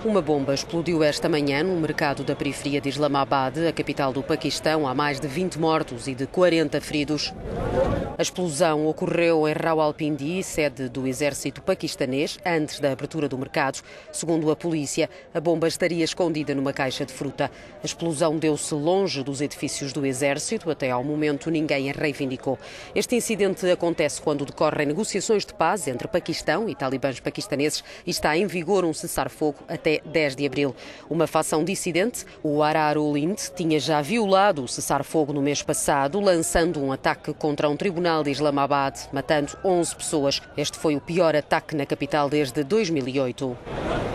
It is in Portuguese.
Uma bomba explodiu esta manhã num mercado da periferia de Islamabad, a capital do Paquistão. Há mais de 20 mortos e de 40 feridos. A explosão ocorreu em Rawalpindi, sede do exército paquistanês, antes da abertura do mercado. Segundo a polícia, a bomba estaria escondida numa caixa de fruta. A explosão deu-se longe dos edifícios do exército. Até ao momento, ninguém a reivindicou. Este incidente acontece quando decorrem negociações de paz entre Paquistão e talibãs paquistaneses e está em vigor um cessar-fogo até 10 de abril. Uma facção dissidente, o Ansarul Hind, tinha já violado o cessar-fogo no mês passado, lançando um ataque contra um tribunal de Islamabad, matando 11 pessoas. Este foi o pior ataque na capital desde 2008.